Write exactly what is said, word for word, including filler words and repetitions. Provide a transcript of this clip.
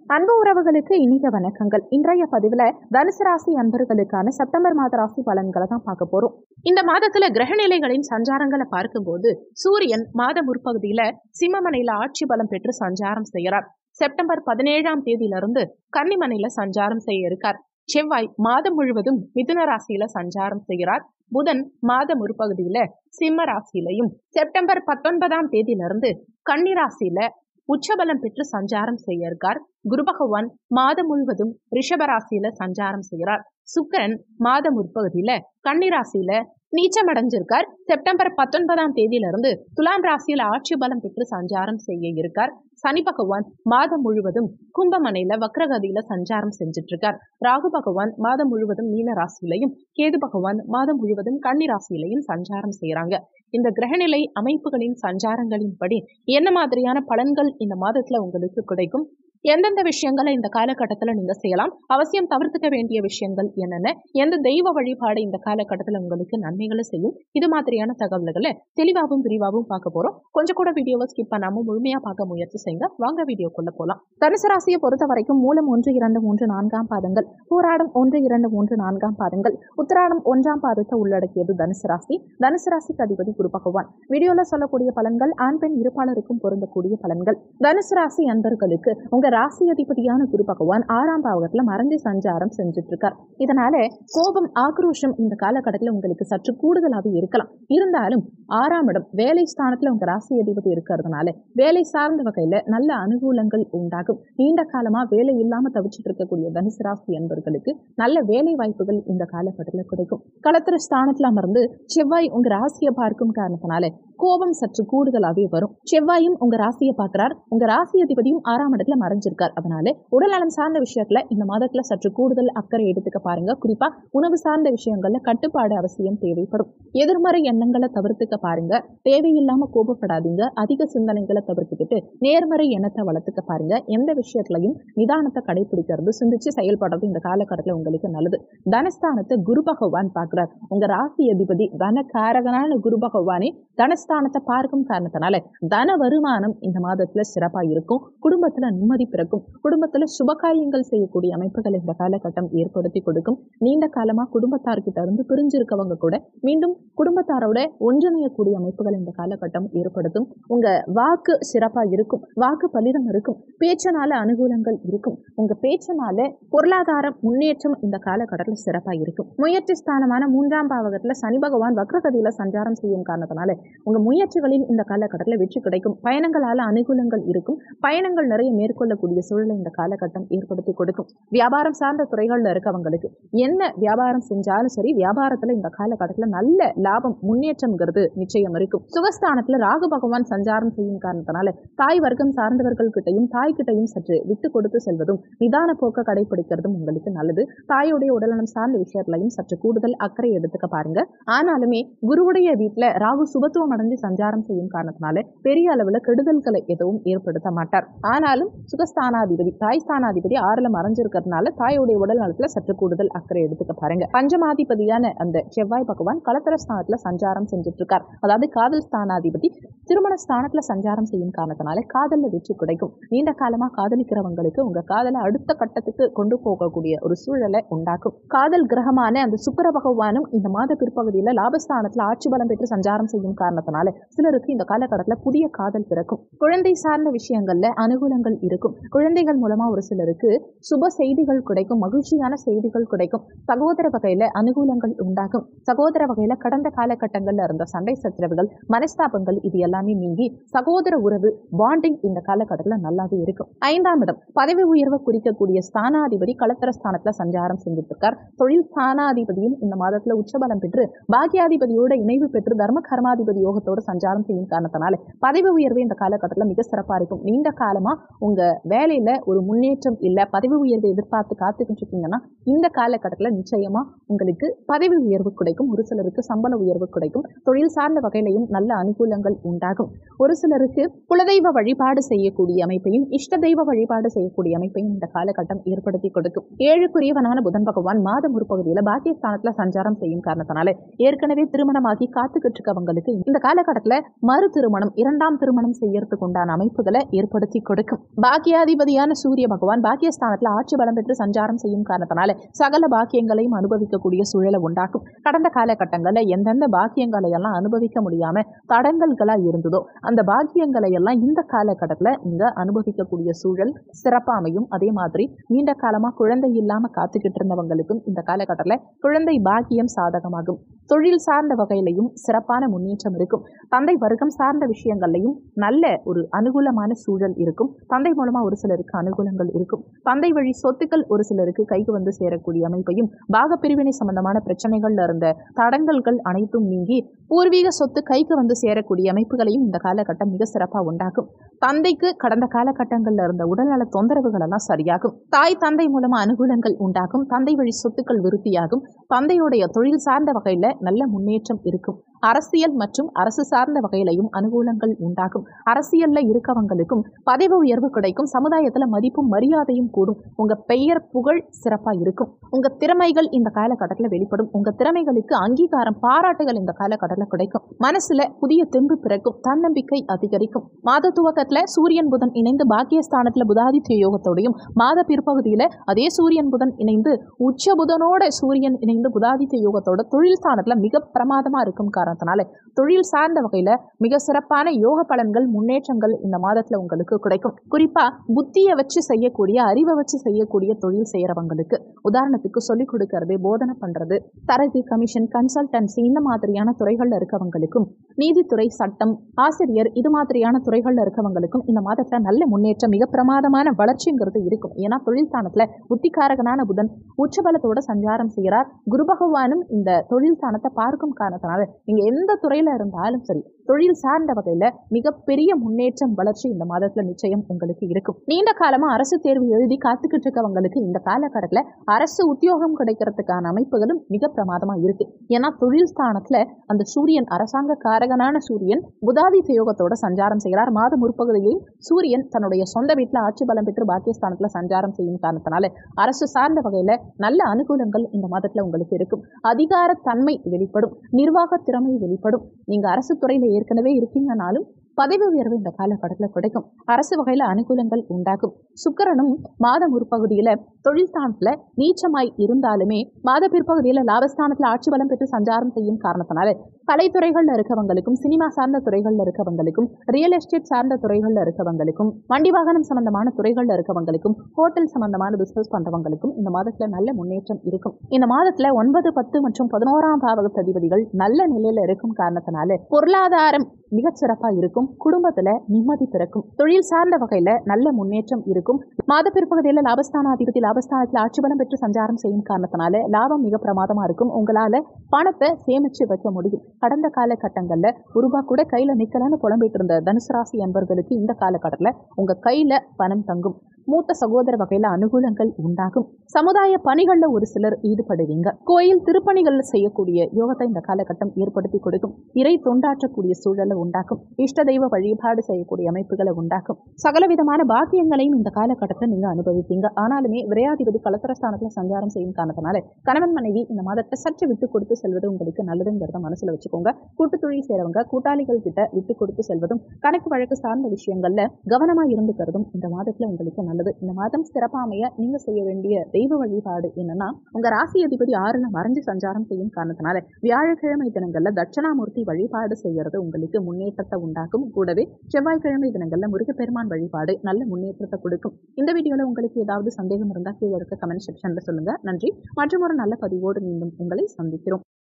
அன்பு உறவுகளுக்கு இனிய வணக்கங்கள். இன்றைய பதிவுல தனுசு ராசி அன்பர்களுக்கான செப்டம்பர் மாத ராசி பலன்களை தான் பார்க்க போறோம். இந்த மாதத்துல கிரகநிலைகளின் சஞ்சாரங்களை பார்க்கும்போது சூரியன் மாத முற்பகுதியில சிம்மமனையில ஆட்சி பலம் பெற்று சஞ்சாரம் செய்கிறார். செப்டம்பர் பதினேழாம் தேதியிலிருந்து கன்னிமனையில சஞ்சாரம் செய்ய இருக்கார். செவ்வாய் மாதம் முழுவதும் மிதுன ராசியில சஞ்சாரம் செய்கிறார். புதன் மாத முற்பகுதியில சிம்ம ராசியிலையும் செப்டம்பர் பத்தொன்பதாம் தேதியிலிருந்து கன்னி ராசியில உச்சபலம் பெற்று சஞ்சாரம் செய்ய இருக்கார். குரு பகவான் மாதம் முழுவதும் ரிஷபராசியில சஞ்சாரம் செய்கிறார். சுக்கிரன் மாத முற்பகுதியில கன்னிராசியில நீச்சம் அடைஞ்சிருக்கார். செப்டம்பர் பத்தொன்பதாம் தேதியிலிருந்து துலாம் ராசியில ஆட்சி பலம் பெற்று சஞ்சாரம் செய்ய இருக்கார். சனி பகவான் மாதம் முழுவதும் கும்பமனையில வக்ரகதியில சஞ்சாரம் செஞ்சுட்டு இருக்கார். ராகு பகவான் மாதம் முழுவதும் மீன ராசியிலையும் கேது பகவான் மாதம் முழுவதும் கன்னி ராசியிலையும் சஞ்சாரம் செய்யறாங்க. இந்த கிரகநிலை அமைப்புகளின் சஞ்சாரங்களின் படி என்ன மாதிரியான பலன்கள் இந்த மாதத்துல உங்களுக்கு கிடைக்கும், எந்தெந்த விஷயங்களை இந்த காலகட்டத்துல நீங்க செய்யலாம், அவசியம் தவிர்த்துக்க வேண்டிய விஷயங்கள் என்னென்ன, எந்த தெய்வ வழிபாடு இந்த காலகட்டத்துல உங்களுக்கு நன்மைகளை செய்யும், இது மாதிரியான தகவல்களை தெளிவாகவும் விரிவாகவும் பார்க்க போறோம். கொஞ்சம் கூட வீடியோவை ஸ்கிப் பண்ணாம முழுமையா பார்க்க முயற்சி செய்யுங்க. வாங்க வீடியோக்குள்ள போலாம். தனுசு ராசியை பொறுத்த வரைக்கும் மூலம் ஒன்று இரண்டு மூன்று நான்காம் பாதங்கள், போராடம் ஒன்று இரண்டு மூன்று நான்காம் பாதங்கள், உத்திராடம் ஒன்றாம் பாதத்தை உள்ளடக்கியது தனுசு ராசி. தனுசு ராசிக்கு அதிபதி குரு பகவான். வீடியோல சொல்லக்கூடிய பலன்கள் ஆண் பெண் இருப்பாளருக்கும் பொருந்தக்கூடிய பலன்கள். தனுசு ராசி அன்பர்களுக்கு உங்க ராசி அதிபதியான குரு பகவான் ஆறாம் பாவகத்துல மறைஞ்சு சஞ்சாரம் செஞ்சுட்டு இருக்கார். இதனால கோபம் ஆக்ரோஷம் இந்த காலகட்டத்தில் உங்களுக்கு சற்று கூடுதலாக இருக்கலாம். இருந்தாலும் ஆறாம் இடம் வேலை ஸ்தானத்துல உங்க ராசி அதிபதி இருக்கிறதுனால வேலை சார்ந்த வகையில நல்ல அனுகூலங்கள் உண்டாகும். நீண்ட காலமா வேலை இல்லாம தவிச்சிட்டு இருக்கக்கூடிய தனுசு ராசி என்பவர்களுக்கு நல்ல வேலை வாய்ப்புகள் இந்த காலகட்டத்தில் கிடைக்கும். களத்திர ஸ்தானத்துல அமர்ந்து செவ்வாய் உங்க ராசியை பார்க்கும் காரணத்தினால கோபம் சற்று கூடுதலாகவே வரும். செவ்வாயும் உங்க ராசியை பார்க்கிறார். உங்க ராசி அதிபதியும் ஆறாம் இடத்துல மறைஞ்சிருக்கார். அதனால உடல் நலம் சார்ந்த விஷயத்துல இந்த மாதத்துல சற்று கூடுதல் அக்கறை எடுத்துக்க பாருங்க. குறிப்பா உணவு சார்ந்த விஷயங்கள்ல கட்டுப்பாடு அவசியம் தேவைப்படும். எதிர்மறை எண்ணங்களை தவிர்த்துக்க பாருங்க. தேவையில்லாம கோபப்படாதீங்க. அதிக சிந்தனைகளை தவிர்த்துக்கிட்டு நேர்மறை எண்ணத்தை வளர்த்துக்க பாருங்க. எந்த விஷயத்திலையும் நிதானத்தை கடைபிடிக்கிறது, சிந்திச்சு செயல்படுறது இந்த காலகட்டத்துல உங்களுக்கு நல்லது. தனஸ்தானத்தை குரு பகவான் பார்க்கிறார். உங்க ராசி அதிபதி தனகாரகனான குரு பகவானே தனஸ்தானத்தை பார்க்கும் காரணத்தினால தன வருமானம் இந்த மாதத்துல சிறப்பா இருக்கும். குடும்பத்துல நிம்மதி பிறக்கும். குடும்பத்துல சுபகாரியங்கள் செய்யக்கூடிய அமைப்புகள் இந்த காலகட்டம் ஏற்படுத்தி கொடுக்கும். நீண்ட காலமா குடும்பத்தார்கிட்ட இருந்து பிரிஞ்சிருக்கவங்க கூட மீண்டும் குடும்பத்தாரோட ஒன்றிணையக்கூடிய அமைப்புகள் இந்த காலகட்டம் ஏற்படுத்தும். உங்க வாக்கு சிறப்பா இருக்கும். வாக்கு பலிதம் இருக்கும். பேச்சனால அனுகூலங்கள் இருக்கும். உங்க பேச்சனால பொருளாதார முன்னேற்றம் இந்த காலகட்டத்தில் சிறப்பா இருக்கும். முயற்சி ஸ்தானமான மூன்றாம் பாவகத்துல சனி பகவான் வக்ரகதியில சஞ்சாரம் செய்யும் காரணத்தினால உங்க முயற்சிகளில் இந்த காலகட்டத்தில் வெற்றி கிடைக்கும். பயணங்களால அனுகூலங்கள் இருக்கும். பயணங்கள் நிறைய மேற்கொள்ளக்கூடிய சூழலை இந்த காலகட்டம் ஏற்படுத்தி கொடுக்கும். வியாபாரம் சார்ந்த துறைகள்ல இருக்கவங்களுக்கு என்ன வியாபாரம் செஞ்சாலும் சரி, வியாபாரத்துல இந்த காலகட்டத்துல நல்ல லாபம் முன்னேற்றம்ங்கிறது நிச்சயம் இருக்கும். சுகஸ்தானத்துல ராகு பகவான் சஞ்சாரம் செய்யும் காரணத்தினால தாய் வர்க்கம் சார்ந்தவர்கள் கிட்டையும் தாய் கிட்டையும் சற்று விட்டு கொடுத்து செல்வதும் நிதான போக்க கடைபிடிக்கிறதும் உங்களுக்கு நல்லது. தாயுடைய உடல்நலம் சார்ந்த விஷயத்திலையும் சற்று கூடுதல் அக்கறை எடுத்துக்க பாருங்க. ஆனாலுமே குருவுடைய வீட்டுல ராகு சுபத்துவம் அடைந்து சஞ்சாரம் செய்யும் காரணத்தினால பெரிய அளவுல கெடுதல்களை எதுவும் ஏற்படுத்த மாட்டார். ஆனாலும் சுகஸ்தானாதிபதி தாய் ஸ்தானாதிபதி ஆறுல மறைஞ்சிருக்கிறதுனால தாயுடைய உடல் நலத்துல சற்று கூடுதல் அக்கறை எடுத்துக்க பாருங்க. பஞ்சமாதிபதியான அந்த செவ்வாய் பகவான் களத்திர ஸ்தானத்துல சஞ்சாரம் செஞ்சுட்டு இருக்கார். அதாவது காதல் ஸ்தானாதிபதி திருமண ஸ்தானத்துல சஞ்சாரம் செய்யும் காரணத்தினால காதல்ல வெற்றி கிடைக்கும். நீண்ட காலமா காதலிக்கிறவங்களுக்கு உங்க காதலை அடுத்த கட்டத்துக்கு கொண்டு போகக்கூடிய ஒரு சூழலை உண்டாக்கும். காதல் கிரகமான அந்த சுக்கிர பகவானும் இந்த மாத பிற்பகுதியில லாபஸ்தானத்துல ஆட்சி பலம் பெற்று சஞ்சாரம் செய்யும் காரணத்தினால சிலருக்கு இந்த காலகட்டத்துல புதிய காதல் பிறக்கும். குழந்தை சார்ந்த விஷயங்கள்ல அனுகூலங்கள் இருக்கும். குழந்தைகள் மூலமா ஒரு சிலருக்கு சுப செய்திகள் கிடைக்கும். மகிழ்ச்சியான செய்திகள் கிடைக்கும். சகோதர வகையில அனுகூலங்கள் உண்டாகும். சகோதர வகையில கடந்த காலகட்டங்கள்ல இருந்த சண்டை சச்சரவுகள், மனஸ்தாபங்கள் இது எல்லாமே நீங்கி சகோதர உறவு பாண்டிங் இந்த காலகட்டத்துல நல்லாவே இருக்கும். ஐந்தாம் இடம் பதவி உயர்வை குறிக்கக்கூடிய ஸ்தானாதிபதி களத்திர ஸ்தானத்துல சஞ்சாரம் செஞ்சுட்டு இருக்கார். தொழில் ஸ்தானாதிபதியும் இந்த மாதத்துல உச்சபலம் பெற்று பாக்கியாதிபதியோட இணைவு பெற்று தர்ம கர்மாதிபதி யோகத்தோடு சஞ்சாரம் செய்யும் காரணத்தினால பதவி உயர்வு இந்த காலகட்டத்தில் மிக சிறப்பா இருக்கும். நீண்ட காலமா உங்க வேலையில ஒரு முன்னேற்றம் இல்ல, பதவி உயர்வை எதிர்பார்த்து காத்துக்கிட்டு இருக்கீங்கன்னா இந்த காலகட்டத்தில் நிச்சயமா உங்களுக்கு பதவி உயர்வு கிடைக்கும். ஒரு சிலருக்கு சம்பள உயர்வு கிடைக்கும். தொழில் சார்ந்த வகையிலையும் நல்ல அனுகூலங்கள் உண்டாகும். ஒரு சிலருக்கு குலதெய்வ வழிபாடு செய்யக்கூடிய அமைப்பையும் இஷ்ட தெய்வ வழிபாடு செய்யக்கூடிய அமைப்பையும் இந்த காலகட்டம் ஏற்படுத்தி கொடுக்கும். ஏழுக்குரியவனான புதன் பகவான் மாத முற்பகுதியில பாக்கியஸ்தானத்துல சஞ்சாரம் செய்யும் காரணத்தினால ஏற்கனவே திருமணமாகி காத்துக்கிட்டு இருக்கவங்களுக்கு இந்த காலகட்டத்துல மறு திருமணம் இரண்டாம் திருமணம் செய்யறதுக்கு உண்டான அமைப்புகளை ஏற்படுத்தி கொடுக்கும். பாக்கியாதிபதியான சூரிய பகவான் பாக்கியஸ்தானத்துல ஆட்சி பலம் பெற்று சஞ்சாரம் செய்யும் காரணத்தினால சகல பாக்கியங்களையும் அனுபவிக்கக்கூடிய சூழலை உண்டாக்கும். கடந்த காலகட்டங்களில் எந்தெந்த பாக்கியங்களை எல்லாம் அனுபவிக்க முடியாம தடங்கல்களா இருந்ததோ அந்த பாக்கியங்களை எல்லாம் இந்த காலகட்டத்துல நீங்க அனுபவிக்கக்கூடிய சூழல் சிறப்பா அமையும். அதே மாதிரி நீண்ட காலமா குழந்தை இல்லாம காத்துக்கிட்டு இருந்தவங்களுக்கும் இந்த காலகட்டத்துல குழந்தை பாக்கியம் சாதகமாகும். தொழில் சார்ந்த வகையிலையும் சிறப்பான முன்னேற்றம் இருக்கும். தந்தை வர்க்கம் சார்ந்த விஷயங்கள்லையும் நல்ல ஒரு அனுகூலமான சூழல் இருக்கும். தந்தை மூலமா ஒரு சிலருக்கு அனுகூலங்கள் இருக்கும். தந்தை வழி சொத்துக்கள் ஒரு சிலருக்கு கைக்கு வந்து சேரக்கூடிய அமைப்பையும் பாக பிரிவினை சம்பந்தமான பிரச்சனைகள்ல இருந்த தடங்கல்கள் அனைத்தும் நீங்கி பூர்வீக சொத்து கைக்கு வந்து சேரக்கூடிய அமைப்புகளையும் இந்த காலகட்டம் மிக சிறப்பா உண்டாகும். தந்தைக்கு கடந்த காலகட்டங்கள்ல இருந்த உடல்நல தொந்தரவுகள் எல்லாம் சரியாகும். தாய் தந்தை மூலமா அனுகூலங்கள் உண்டாகும். தந்தை வழி சொத்துக்கள் விருத்தியாகும். தந்தையுடைய தொழில் சார்ந்த வகையில நல்ல முன்னேற்றம் இருக்கும். அரசியல் மற்றும் அரசு சார்ந்த வகையிலையும் அனுகூலங்கள் உண்டாகும். அரசியல்ல இருக்கவங்களுக்கும் பதவி உயர்வு கிடைக்கும். சமுதாயத்துல மதிப்பும் மரியாதையும் கூடும். உங்க பெயர் புகழ் சிறப்பா இருக்கும். உங்க திறமைகள் இந்த காலகட்டத்தில் வெளிப்படும். உங்க திறமைகளுக்கு அங்கீகாரம் பாராட்டுகள் இந்த காலகட்டத்தில் கிடைக்கும். மனசுல புதிய தெம்பு பிறக்கும். தன்னம்பிக்கை அதிகரிக்கும். மாத துவக்கத்துல சூரியன் புதன் இணைந்து பாக்கியஸ்தானத்துல புதாதித்ய யோகத்தோடையும் மாத பிற்பகுதியில அதே சூரியன் புதன் இணைந்து உச்ச புதனோட சூரியன் இணைந்து புதாதித்ய யோகத்தோட தொழில் ஸ்தானத்துல மிக பிரமாதமா இருக்கும் காரணத்தினால தொழில் சார்ந்த வகையில மிக சிறப்பான யோக பலன்கள் முன்னேற்றங்கள் இந்த மாதத்துல உங்களுக்கு கிடைக்கும். குறிப்பா புத்தியை வச்சு செய்யக்கூடிய அறிவை வச்சு செய்யக்கூடிய தொழில் செய்யறவங்களுக்கு உதாரணத்துக்கு சொல்லிக் கொடுக்கறது போதனை பண்றது தரகு கமிஷன் கன்சல்டன்சி இந்த மாதிரியான துறைகள்ல இருக்கவங்களுக்கும் நீதித்துறை சட்டம் ஆசிரியர் இது மாதிரியான துறைகள்ல இருக்கவங்களுக்கும் இந்த மாதத்துல நல்ல முன்னேற்றம் மிக பிரமாதமான வளர்ச்சிங்கிறது இருக்கும். ஏன்னா தொழில் ஸ்தானத்துல புத்திகாரகனான புதன் உச்சபலத்தோட சஞ்சாரம் செய்கிறார். குரு பகவானும் இந்த தொழில் ஸ்தானத்தை பார்க்கும் காரணத்தினால நீங்க எந்த துறையில இருந்தாலும் சரி தொழில் சார்ந்த வகையில மிகப்பெரிய முன்னேற்றம் வளர்ச்சி இந்த மாதத்துல நிச்சயம் உங்களுக்கு இருக்கும். நீண்ட காலமா அரசு தேர்வு எழுதி காத்துக்கிட்டு இருக்கவங்களுக்கு இந்த காலகட்டத்துல அரசு உத்தியோகம் கிடைக்கிறதுக்கான அமைப்புகளும் மிக பிரமாதமா இருக்கு. ஏன்னா தொழில் ஸ்தானத்துல அந்த சூரியன் அரசாங்க காரகனான சூரியன் புதாதித்ய யோகத்தோட சஞ்சாரம் செய்கிறார். மாத முற்பகுதியில் சூரியன் தன்னுடைய சொந்த வீட்டுல ஆட்சி பலம் பெற்று பாக்கியஸ்தானத்துல சஞ்சாரம் செய்யும் காரணத்தினால அரசு சார்ந்த வகையில நல்ல அனுகூலங்கள் இந்த மாதத்துல உங்களுக்கு இருக்கும். அதிகார தன்மை வெளிப்படும். நிர்வாக திறமை வெளிப்படும். நீங்க அரசு துறையில ஏற்கனவே இருக்கீங்கனாலும் பதவி உயர்வு இந்த காலகட்டத்தில் கிடைக்கும். அரசு வகையில அனுகூலங்கள் உண்டாகும். சுக்கிரனும் மாத முற்பகுதியில தொழில் ஸ்தானத்துல நீச்சமாய் இருந்தாலுமே மாத பிற்பகுதியில லாபஸ்தானத்துல ஆட்சி பலம் பெற்று சஞ்சாரம் செய்யும் காரணத்தினால கலைத்துறைகள்ல இருக்கவங்களுக்கும் சினிமா சார்ந்த துறைகள்ல இருக்கவங்களுக்கும் ரியல் எஸ்டேட் சார்ந்த துறைகள்ல இருக்கவங்களுக்கும் வண்டி வாகனம் சம்பந்தமான துறைகள்ல இருக்கவங்களுக்கும் ஹோட்டல் சம்பந்தமான பிசினஸ் பண்றவங்களுக்கும் இந்த மாதத்துல நல்ல முன்னேற்றம் இருக்கும். இந்த மாதத்துல ஒன்பது பத்து மற்றும் பதினோராம் பாவக அதிபதிகள் நல்ல நிலையில இருக்கும் காரணத்தினால பொருளாதாரம் மிகச் சிறப்பா இருக்கும். குடும்பத்துல நிம்மதி பிறக்கும். தொழில் சார்ந்த வகையில நல்ல முன்னேற்றம் இருக்கும். மாத பிற்பகுதியில லாபஸ்தானாதிபதி லாபஸ்தானத்துல ஆட்சி பலம் பெற்று சஞ்சாரம் செய்யும் காரணத்தினால லாபம் மிக பிரமாதமா இருக்கும். உங்களால பணத்தை சேமிச்சு வைக்க முடியும். கடந்த காலகட்டங்கள்ல ஒரு ரூபாய் கூட கையில நிக்கலன்னு புலம்பிட்டு இருந்த தனுசு ராசி அன்பர்களுக்கு இந்த காலகட்டத்துல உங்க கையில பணம் தங்கும். மூத்த சகோதர வகையில அனுகூலங்கள் உண்டாகும். சமுதாய பணிகள்ல ஒரு சிலர் ஈடுபடுவீங்க. கோயில் திருப்பணிகள்ல செய்யக்கூடிய யோகத்தை இந்த காலகட்டம் ஏற்படுத்தி கொடுக்கும். இறை தொண்டாற்றக்கூடிய சூழலை உண்டாக்கும். இஷ்ட தெய்வ வழிபாடு செய்யக்கூடிய அமைப்புகளை உண்டாக்கும். சகல விதமான பாக்கியங்களையும் இந்த காலகட்டத்தை நீங்க அனுபவிப்பீங்க. ஆனாலுமே விரையாதிபதி கலத்திரஸ்தானத்துல சஞ்சாரம் செய்யும் காரணத்தினால கணவன் மனைவி இந்த மாதத்தை சற்று விட்டு கொடுத்து செல்வது உங்களுக்கு நல்லதுங்கிறத மனசுல வச்சுக்கோங்க. கூட்டு தொழில் செய்றவங்க கூட்டாளிகள் கிட்ட விட்டு கொடுத்து செல்வதும் கணக்கு வழக்கு சார்ந்த விஷயங்கள்ல கவனமா இருந்துக்கிறதும் இந்த மாதத்துல உங்களுக்கு நல்லது. இந்த மாதம் சிறப்பாமைய நீங்க செய்ய வேண்டிய தெய்வ வழிபாடு என்னன்னா உங்க ராசி அதிபதி ஆறுல மறைஞ்சு சஞ்சாரம் செய்யும் காரணத்தினால வியாழக்கிழமை தினங்கள்ல தட்சணாமூர்த்தி வழிபாடு செய்யறது உங்களுக்கு முன்னேற்றத்தை உண்டாக்கும். கூடவே செவ்வாய்க்கிழமை தினங்கள்ல முருகப்பெருமான் வழிபாடு நல்ல முன்னேற்றத்தை கொடுக்கும். இந்த வீடியோல உங்களுக்கு ஏதாவது சந்தேகம் இருந்தா கீழே இருக்க கமெண்ட் செக்ஷன்ல சொல்லுங்க. நன்றி. மற்றும் ஒரு நல்ல பதிவோடு மீண்டும் உங்களை சந்திக்கிறோம்.